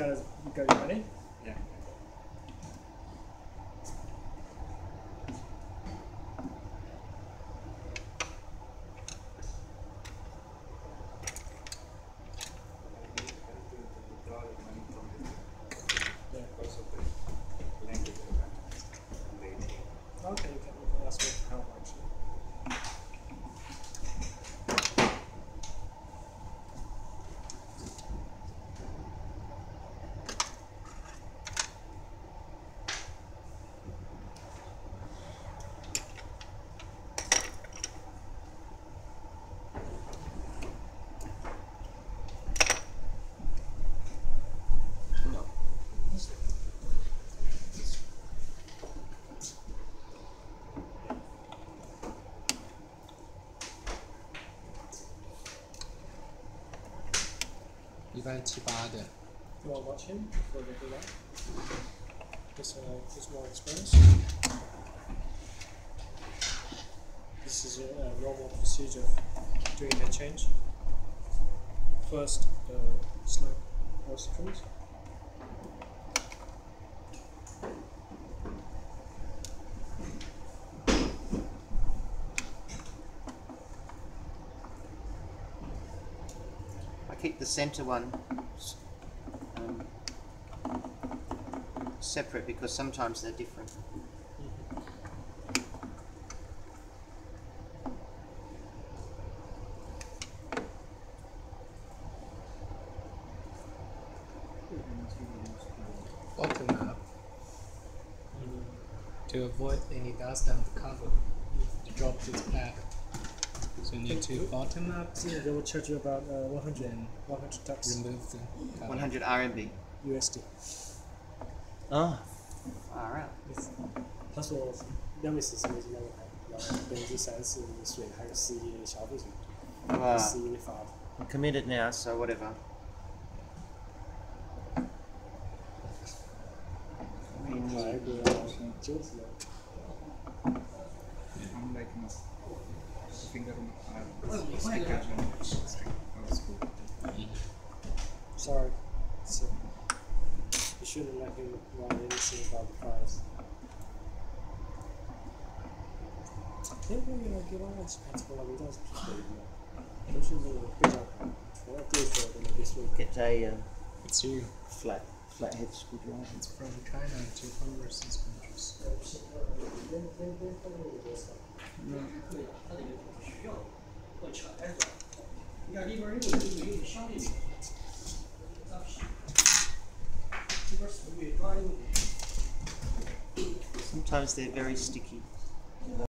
you got your money? Yeah. Okay, you can ask me how much. $178的 You want to watch him before they do that? He's more experienced. This is a normal procedure of doing a change. First, snap or strings. I keep the center one separate because sometimes they're different. Bottom up to avoid any dust on the cover. You drop this pad. So you need to bottom up, So they will charge you about 100 bucks remove the cover. 100 RMB. USD. Oh, far out. 他说2.4是美金两个牌，然后30%税，还有11%的消费税，11%的罚。 I'm committed now, so whatever. I mean, 外国90了。 I'm like finger stickers and school. Sorry. So, you shouldn't let him write anything about the price. Maybe give out depends on what he does. 都是那个非常除了对手的那个税。 get a It's you. flathead screwdriver. It's from China to overseas countries. Sometimes they're very sticky.